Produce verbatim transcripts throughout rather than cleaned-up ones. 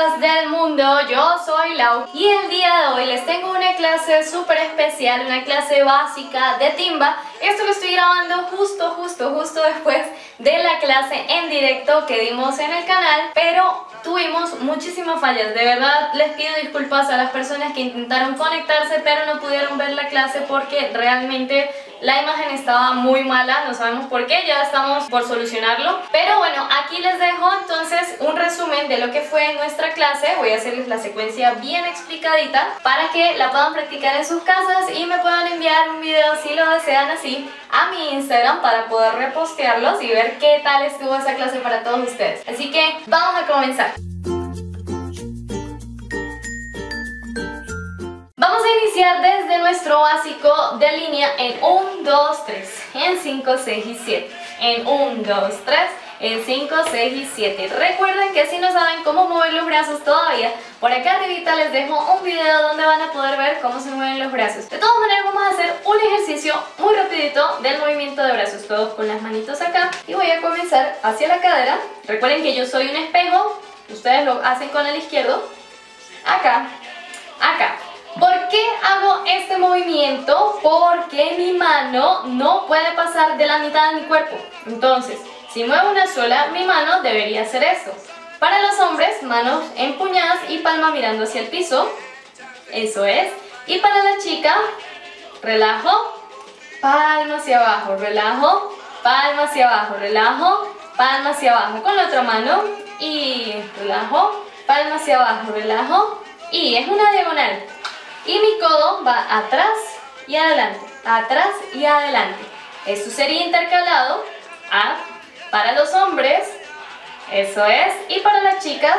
chicas del mundo, yo soy Lau y el día de hoy les tengo una clase súper especial, una clase básica de timba. Esto lo estoy grabando justo, justo, justo después de la clase en directo que dimos en el canal, pero tuvimos muchísimas fallas. De verdad les pido disculpas a las personas que intentaron conectarse pero no pudieron ver la clase porque realmente la imagen estaba muy mala, no sabemos por qué, ya estamos por solucionarlo. Pero bueno, aquí les dejo entonces un resumen de lo que fue nuestra clase. Voy a hacerles la secuencia bien explicadita para que la puedan practicar en sus casas y me puedan enviar un video si lo desean así a mi Instagram para poder repostearlos y ver qué tal estuvo esa clase para todos ustedes. Así que vamos a comenzar. Vamos a iniciar desde nuestro básico de línea en uno, dos, tres, en cinco, seis y siete, en uno, dos, tres, en cinco, seis y siete. Recuerden que si no saben cómo mover los brazos todavía, por acá arribita les dejo un video donde van a poder ver cómo se mueven los brazos. De todas maneras vamos a hacer un ejercicio muy rapidito del movimiento de brazos, todos con las manitos acá, y voy a comenzar hacia la cadera. Recuerden que yo soy un espejo, ustedes lo hacen con el izquierdo, acá, acá. ¿Por qué hago este movimiento? Porque mi mano no puede pasar de la mitad de mi cuerpo. Entonces, si muevo una sola, mi mano debería hacer esto. Para los hombres, manos empuñadas y palma mirando hacia el piso. Eso es. Y para la chica, relajo, palma hacia abajo, relajo, palma hacia abajo, relajo, palma hacia abajo. Con la otra mano y relajo, palma hacia abajo, relajo. Y es una diagonal. Y mi codo va atrás y adelante, atrás y adelante. Esto sería intercalado a, para los hombres, eso es, y para las chicas,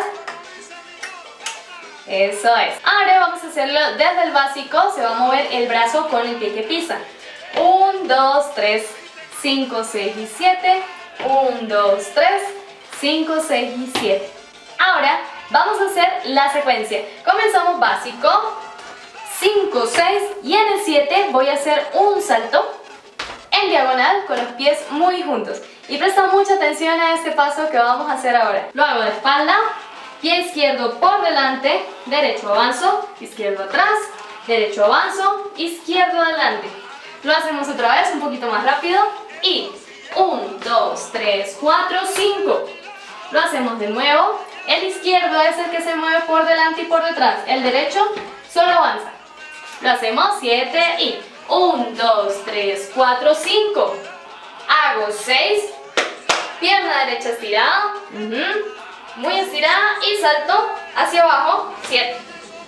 eso es. Ahora vamos a hacerlo desde el básico, se va a mover el brazo con el pie que pisa. uno, dos, tres, cinco, seis y siete, uno, dos, tres, cinco, seis y siete. Ahora vamos a hacer la secuencia. Comenzamos básico. cinco, seis y en el siete voy a hacer un salto en diagonal con los pies muy juntos. Y presta mucha atención a este paso que vamos a hacer ahora. Lo hago de espalda, pie izquierdo por delante, derecho avanzo, izquierdo atrás, derecho avanzo, izquierdo adelante. Lo hacemos otra vez un poquito más rápido y uno, dos, tres, cuatro, cinco. Lo hacemos de nuevo. El izquierdo es el que se mueve por delante y por detrás. El derecho solo avanza. Lo hacemos siete y uno, dos, tres, cuatro, cinco. Hago seis. Pierna derecha estirada. Uh-huh. Muy estirada y salto hacia abajo. siete.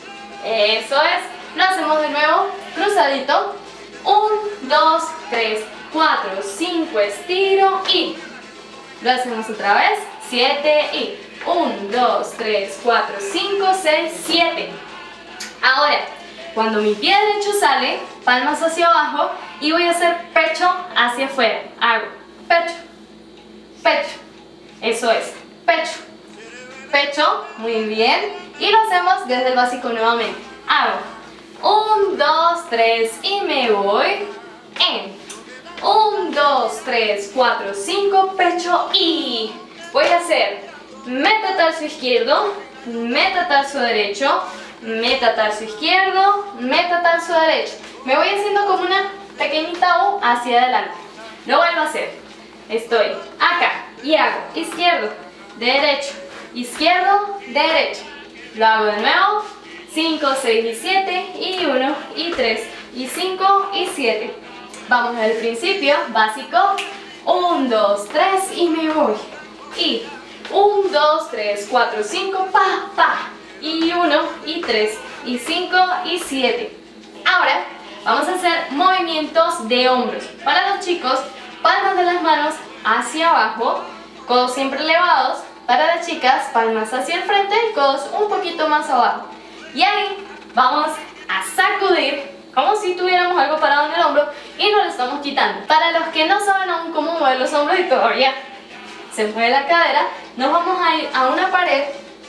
Eso es. Lo hacemos de nuevo. Cruzadito. uno, dos, tres, cuatro, cinco. Estiro y lo hacemos otra vez. siete y uno, dos, tres, cuatro, cinco, seis, siete. Ahora, cuando mi pie derecho sale, palmas hacia abajo y voy a hacer pecho hacia afuera. Hago pecho, pecho, eso es, pecho, pecho, muy bien. Y lo hacemos desde el básico nuevamente. Hago uno, dos, tres y me voy en uno, dos, tres, cuatro, cinco, pecho y voy a hacer metatarso izquierdo, metatarso derecho, metatarso izquierdo, metatarso derecho. Me voy haciendo como una pequeñita U hacia adelante. Lo vuelvo a hacer. Estoy acá y hago izquierdo, derecho, izquierdo, derecho. Lo hago de nuevo. cinco, seis y siete y uno y tres y cinco y siete. Vamos al principio, básico. uno, dos, tres y me voy. Y uno, dos, tres, cuatro, cinco, pa, pa. Y uno, y tres, y cinco, y siete. Ahora vamos a hacer movimientos de hombros. Para los chicos, palmas de las manos hacia abajo, codos siempre elevados. Para las chicas, palmas hacia el frente, codos un poquito más abajo. Y ahí vamos a sacudir como si tuviéramos algo parado en el hombro y nos lo estamos quitando. Para los que no saben aún cómo mover los hombros y todavía se mueve la cadera, nos vamos a ir a una pared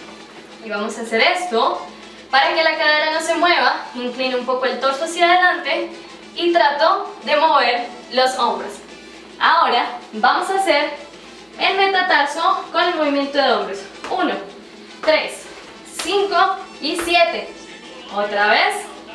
y vamos a hacer esto para que la cadera no se mueva. Inclino un poco el torso hacia adelante y trato de mover los hombros. Ahora vamos a hacer el metatarso con el movimiento de hombros. uno, tres, cinco y siete. Otra vez.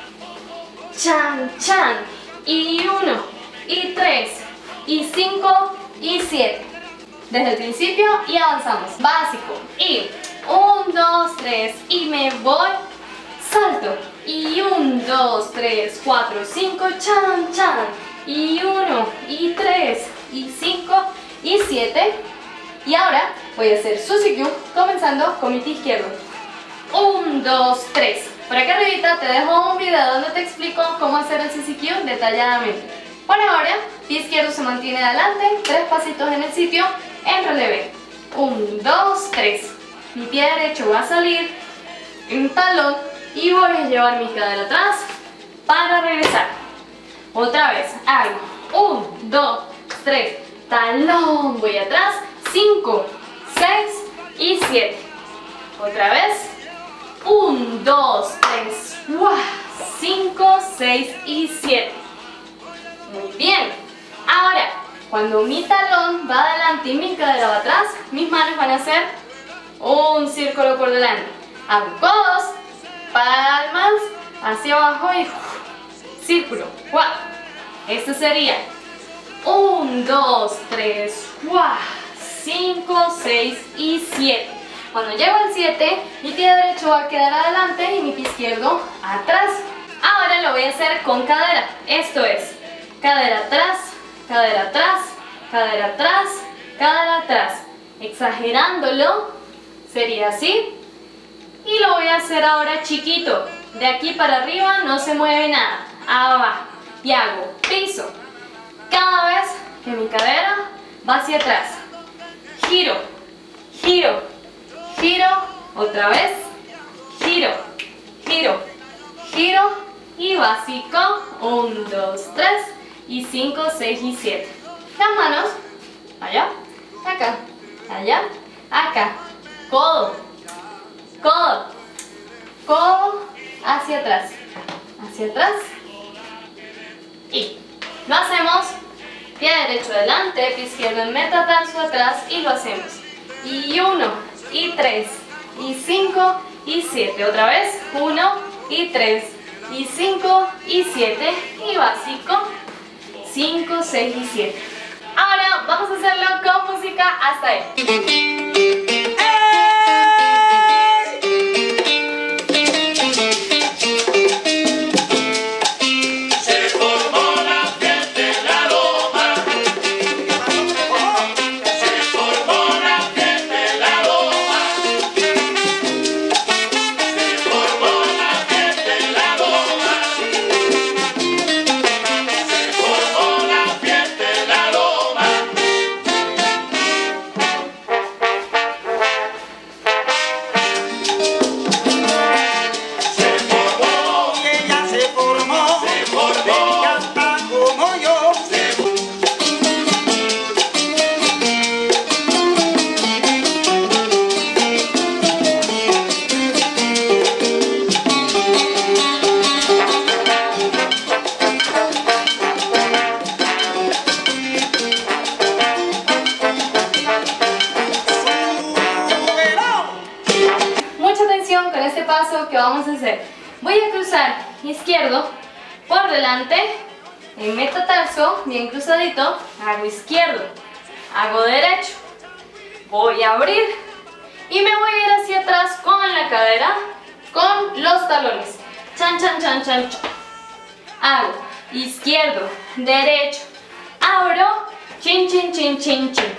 Chan, chan. Y uno, y tres, y cinco, y siete. Desde el principio y avanzamos. Básico. Y un, dos, tres, y me voy. Salto. Y un, dos, tres, cuatro, cinco, chan, chan. Y uno, y tres, y cinco, y siete. Y ahora voy a hacer Suzy-Q, comenzando con mi pie izquierdo. un, dos, tres. Por acá arribita te dejo un video donde te explico cómo hacer el Suzy-Q detalladamente. Por ahora, pie izquierdo se mantiene adelante, tres pasitos en el sitio, en relevé. un, dos, tres. Mi pie derecho va a salir en talón y voy a llevar mi cadera atrás para regresar. Otra vez, hago un, dos, tres, talón, voy atrás, cinco, seis y siete. Otra vez, uno, dos, tres, cinco, seis y siete. Muy bien. Ahora, cuando mi talón va adelante y mi cadera va atrás, mis manos van a hacer un círculo por delante. Hago codos, palmas hacia abajo y círculo. Esto sería uno, dos, tres, cinco, seis y siete. Cuando llego al siete, mi pie derecho va a quedar adelante y mi pie izquierdo atrás. Ahora lo voy a hacer con cadera. Esto es cadera atrás, cadera atrás, cadera atrás, cadera atrás. Exagerándolo, sería así. Y lo voy a hacer ahora chiquito. De aquí para arriba no se mueve nada. Abajo. Y hago piso. Cada vez que mi cadera va hacia atrás. Giro, giro, giro. Otra vez. Giro, giro, giro. Y básico. uno, dos, tres. Y cinco, seis y siete. Las manos. Allá, acá, allá, acá. Codo, codo, codo, hacia atrás, hacia atrás. Y lo hacemos pie derecho adelante, pie izquierdo en metatarso atrás y lo hacemos. Y uno, y tres, y cinco, y siete. Otra vez, uno, y tres, y cinco, y siete. Y básico, cinco, seis y siete. Ahora vamos a hacerlo con música hasta ahí. Con este paso que vamos a hacer, voy a cruzar izquierdo por delante en metatarso, bien cruzadito, hago izquierdo, hago derecho, voy a abrir y me voy a ir hacia atrás con la cadera, con los talones, chan, chan, chan, chan, chan. Hago izquierdo, derecho, abro, chin, chin, chin, chin, chin.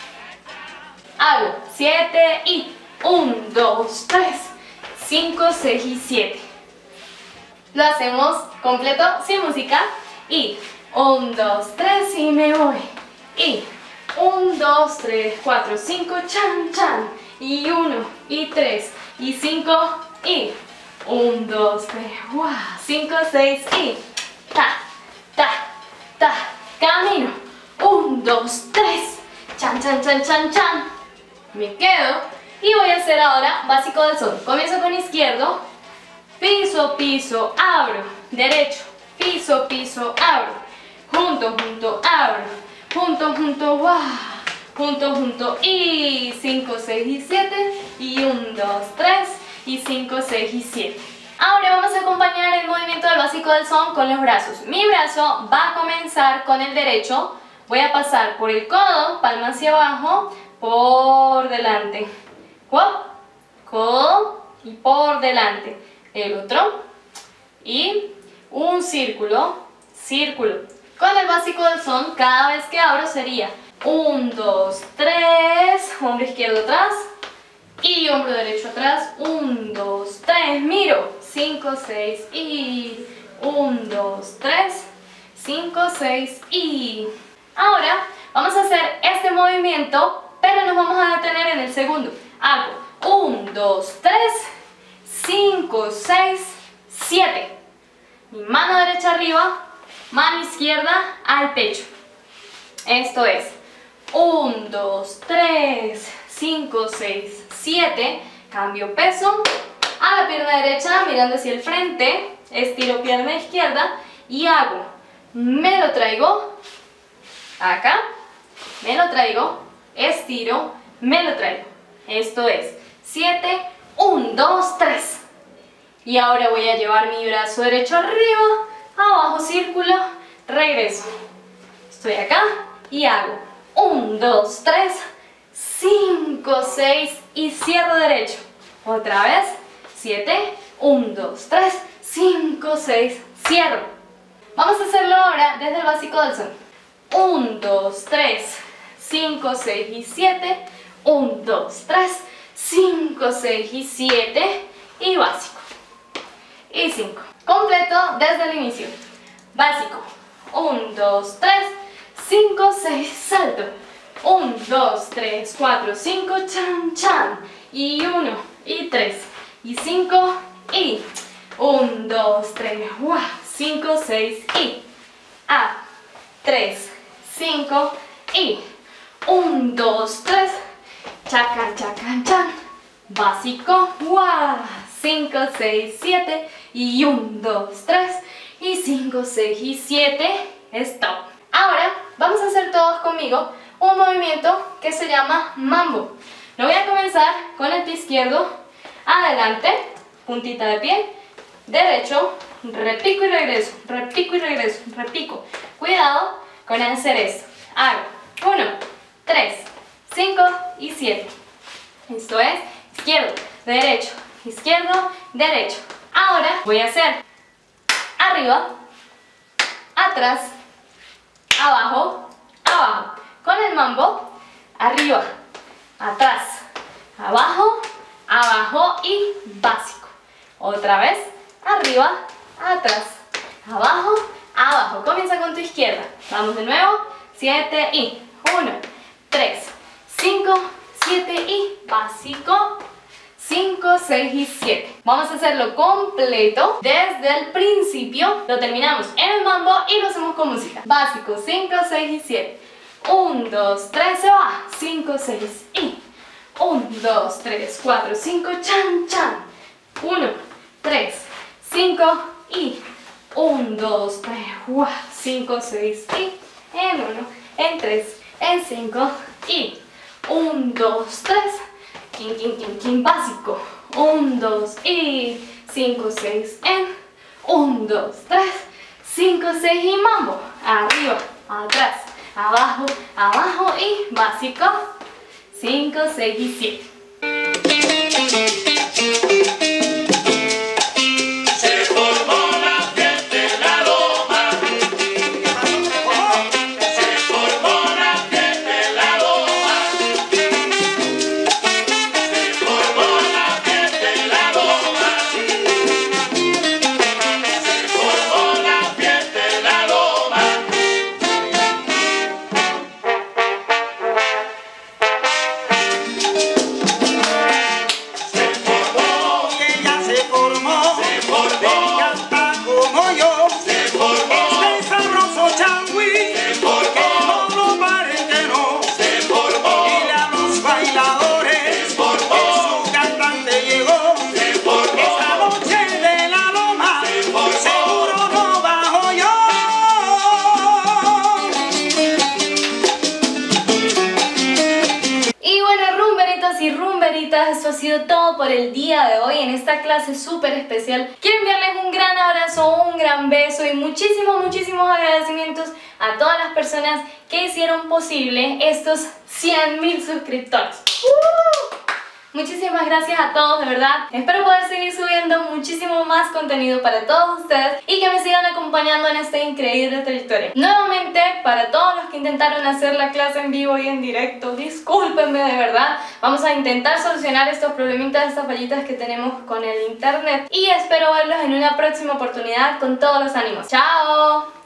Hago siete y uno, dos, tres, cinco, seis y siete. Lo hacemos completo sin música. Y uno, dos, tres y me voy. Y uno, dos, tres, cuatro, cinco, chan, chan. Y uno, y tres, y cinco, y uno, dos, tres, wow, cinco, seis, y ta, ta, ta. Camino. uno, dos, tres. Chan, chan, chan, chan, chan. Me quedo. Y voy a hacer ahora básico del son. Comienzo con izquierdo, piso, piso, abro, derecho, piso, piso, abro, junto, junto, abro, junto, junto, wow, junto, junto, y cinco, seis y siete, y uno, dos, tres, y cinco, seis y siete. Ahora vamos a acompañar el movimiento del básico del son con los brazos. Mi brazo va a comenzar con el derecho. Voy a pasar por el codo, palma hacia abajo, por delante. Codo, codo y por delante. El otro. Y un círculo, círculo. Con el básico del son, cada vez que abro sería uno, dos, tres, hombro izquierdo atrás y hombro derecho atrás, uno, dos, tres, miro, cinco, seis y uno, dos, tres, cinco, seis y... Ahora vamos a hacer este movimiento, pero nos vamos a detener en el segundo. Hago uno, dos, tres, cinco, seis, siete. Mi mano derecha arriba, mano izquierda al pecho. Esto es uno, dos, tres, cinco, seis, siete. Cambio peso a la pierna derecha mirando hacia el frente. Estiro pierna izquierda y hago, me lo traigo acá, me lo traigo, estiro, me lo traigo. Esto es siete, uno, dos, tres. Y ahora voy a llevar mi brazo derecho arriba, abajo círculo, regreso. Estoy acá y hago uno, dos, tres, cinco, seis y cierro derecho. Otra vez, siete, uno, dos, tres, cinco, seis, cierro. Vamos a hacerlo ahora desde el básico del son. uno, dos, tres, cinco, seis y siete. uno, dos, tres, cinco, seis y siete. Y básico. Y cinco. Completo desde el inicio. Básico. uno, dos, tres, cinco, seis, salto. uno, dos, tres, cuatro, cinco, chan, chan. Y uno, y tres, y cinco, y uno, dos, tres, cinco, seis, y a, tres, cinco, y uno, dos, tres, chacan, chacan, chan. Básico, wow, cinco, seis, siete, y uno, dos, tres, y cinco, seis y siete, stop. Ahora vamos a hacer todos conmigo un movimiento que se llama mambo. Lo voy a comenzar con el pie izquierdo, adelante, puntita de pie, derecho, repico y regreso, repico y regreso, repico. Cuidado con hacer esto. Hago uno, tres, cinco y siete. Esto es izquierdo, derecho, izquierdo, derecho. Ahora voy a hacer arriba, atrás, abajo, abajo. Con el mambo, arriba, atrás, abajo, abajo y básico. Otra vez, arriba, atrás, abajo, abajo. Comienza con tu izquierda. Vamos de nuevo. siete y uno, tres, cinco, siete y básico. cinco, seis y siete. Vamos a hacerlo completo desde el principio. Lo terminamos en el mambo y lo hacemos con música. Básico, cinco, seis y siete. uno, dos, tres, se va. cinco, seis y uno, dos, tres, cuatro, cinco, chan, chan. uno, tres, cinco y uno, dos, tres, cinco, seis y en uno, en tres, en cinco y uno, dos, tres. King, king, king, king, básico. uno, dos y cinco, seis en uno, dos, tres, cinco, seis y mambo. Arriba, atrás, abajo, abajo y básico. cinco, seis y siete. bomberitas, esto ha sido todo por el día de hoy en esta clase súper especial. Quiero enviarles un gran abrazo, un gran beso y muchísimos, muchísimos agradecimientos a todas las personas que hicieron posible estos cien mil suscriptores. ¡Uh! Muchísimas gracias a todos, de verdad. Espero poder seguir subiendo muchísimo más contenido para todos ustedes y que me sigan acompañando en esta increíble trayectoria. Nuevamente, para todos los que intentaron hacer la clase en vivo y en directo, discúlpenme de verdad. Vamos a intentar solucionar estos problemitas, estas fallitas que tenemos con el internet y espero verlos en una próxima oportunidad con todos los ánimos. ¡Chao!